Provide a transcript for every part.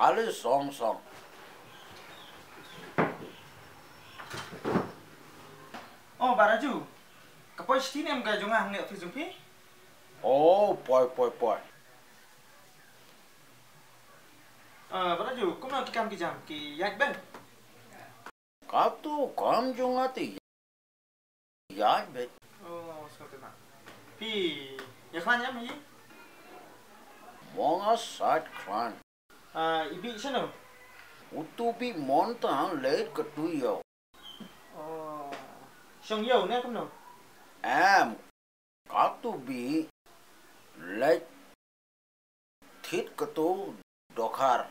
Ali song song. Oh, Baraju. Kapoi sini em ga jungah nge office jumpi? Oh, boy. Baraju, kum na kikam ki jam ki yak ben. Katu kam jungati. Ya bet. Oh, seperti nak. Pi, ya kan ya mai? Monga sat klan. Ibi sino? Utubi monta late katuyo. Oh, song yo ne kum no. Katu bi late thit katu dokhar.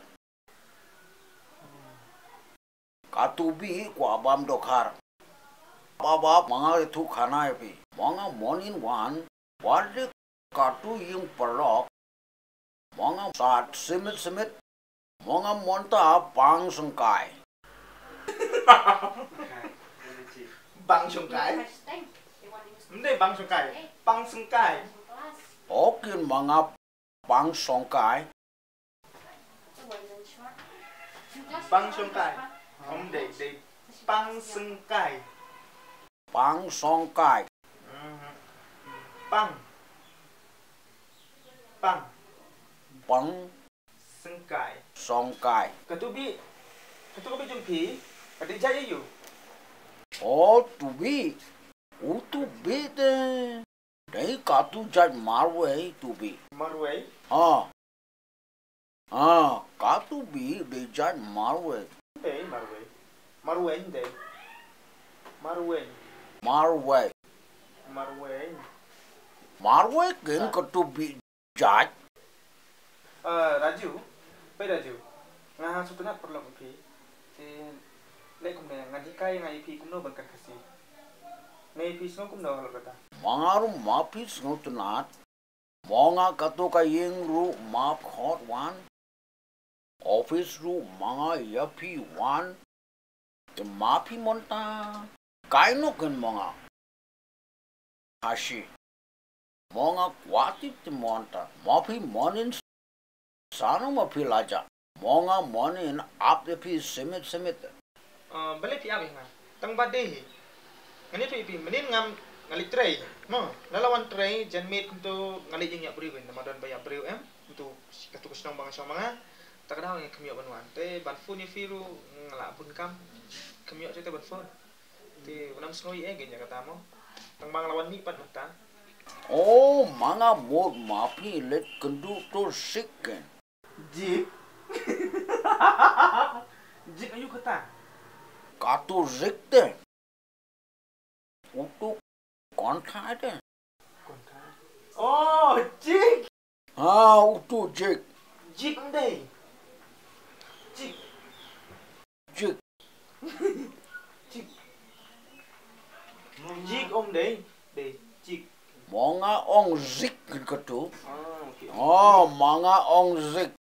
Katu bi kwa bam dokhar. Baba manga itu khana epi. Manga monin wan wade katu yung perlok. Manga sat simit. Manga monta pang sengkai. Bang sungkai. Mende bang sungkai. Bang sungkai. Okin manga pang sengkai. Bang sungkai. Om de bang sungkai. Pang sengkai. Bang. Pang Sungkai. sengkai. Ketubi jumpi. Kadi jaya you. Oh, tubi. Utubi de. Dei katu jat marwe tubi. Marway. Katu bi de jat marwe. Marway. Marway de. Marway. Marwe. Marway. Marwe ken katu bi jat. Raju. Pai Raju. Nga sutuna perlu pi. Lek kum ne ngadi kai ngai pi kum no bangkan kasi. Ngai pi sno kum no hal kata. Mangaru mapi snutunat. Monga katu ka ying ru map hot one. Office ru manga yapi one. The mapi monta. Kaino ken monga. Hashi. Monga kwati te monta. Mapi monin sanu mapi laja. Monga monin ap de pi simit. Balik pi abi nga. Tang badeh. Ngani tu pi menin ngam ngalik tray. No, lalawan tray janmit kuntu ngalik jing yak briu na madon bayap briu untuk katu kusnong bang syong manga. Takadaw ng kamiyo banwan. Te banfu ni firu ngala pun kam. Kamiyo te banfu. Te unam snoy genya kata mo. Tang bang lawan ni pat mata. Oh, mga mod mapi let kendu to sikken. Jip. Jip ayu kata. Katu zikte. Utu konta de. Oh, jip. Utu jik. Jip ndai. Jip. Jik. Jip om dei. Jip. Mga ong zik ketu. Okay. Mga ong zik.